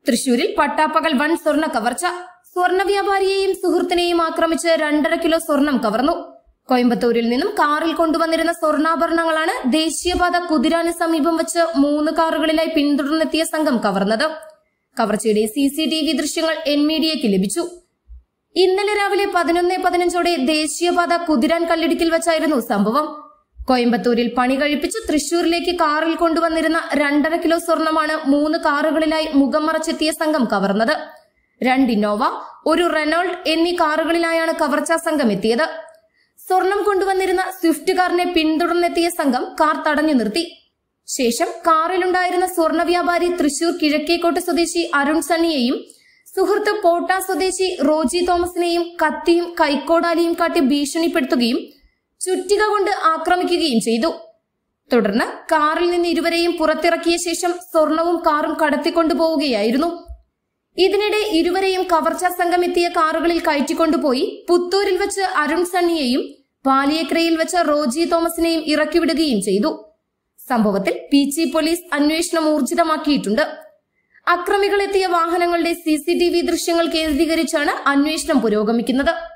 തൃശൂരിൽ പട്ടാപ്പകൽ വൻ സ്വർണ്ണ കവർച്ച. സ്വർണ്ണ വ്യാപാരിയെയും സുഹൃത്തിനെയും ആക്രമിച്ച് 2.5 കിലോ സ്വർണം കവർന്നു. കോയമ്പത്തൂരിൽ നിന്നും കാറിൽ കൊണ്ടുവന്നിരുന്ന സ്വർണ്ണാഭരണങ്ങളാണ് ദേശീയപാത കുതിരാന് സമീപം വെച്ച് 3 കാറുകളിലായി പിന്തുടർന്നെത്തിയ സംഘം കവർന്നത്. കവർച്ചയുടെ CCTV ദൃശ്യങ്ങൾ NMediaയ്ക്ക് ലഭിച്ചു. ഇന്നലെ രാവിലെ 11:15 ദേശീയപാത കുതിരാൻ കല്ലിടുക്കിൽ വെച്ചായിരുന്നു സംഭവം. കോയമ്പത്തൂരിൽ പണി കഴിപ്പിച്ച് തൃശൂരിലേക്ക് കാറിൽ കൊണ്ടുവന്നിരുന്ന 2.5 കിലോ സ്വർണമാണ് 3 കാറുകളിലായി മുഖം മറച്ചെത്തിയ സംഘം കവർന്നത്. 2 ഇന്നോവ, 1 റെനോൾഡ് എന്നീ കാറുകളിലായാണ് കവർച്ചാ സംഘം എത്തിയത്. സ്വർണം കൊണ്ടുവന്നിരുന്ന സ്വിഫ്റ്റ് കാറിനെ പിന്തുടർന്നെത്തിയ സംഘം കാർ തടഞ്ഞു നിർത്തി. ശേഷം കാറിലുണ്ടായിരുന്ന സ്വർണ്ണ വ്യാപാരി തൃശൂർ കിഴക്കേക്കോട്ട് സ്വദേശി അരുൺ സണ്ണിയെയും സുഹൃത്ത് പോട്ട സ്വദേശി റോജി തോമസിനെയും കത്തിയും കൈക്കോടാലിയും കാട്ടി ഭീഷണിപ്പെടുത്തുകയും ചുറ്റിക കൊണ്ട് ആക്രമിക്കുകയും ചെയ്തു. തുടർന്ന് കാറിൽ നിന്ന് ഇരുവരെയും പുറത്തിറക്കിയ ശേഷം സ്വർണവും കാറും കടത്തിക്കൊണ്ടുപോവുകയായിരുന്നു. ഇതിനിടെ ഇരുവരെയും കവർച്ചാ സംഘം എത്തിയ കാറുകളിൽ കയറ്റിക്കൊണ്ടുപോയി പുത്തൂരിൽ വെച്ച് അരുൺ സണ്ണിയെയും പാലിയേക്കരയിൽ വെച്ച് റോജി തോമസിനെയും ഇറക്കിവിടുകയും ചെയ്തു. സംഭവത്തിൽ പീച്ചി പോലീസ് അന്വേഷണം ഊർജിതമാക്കിയിട്ടുണ്ട്. അക്രമികൾ എത്തിയ വാഹനങ്ങളുടെ CCTV ദൃശ്യങ്ങൾ കേന്ദ്രീകരിച്ചാണ് അന്വേഷണം പുരോഗമിക്കുന്നത്.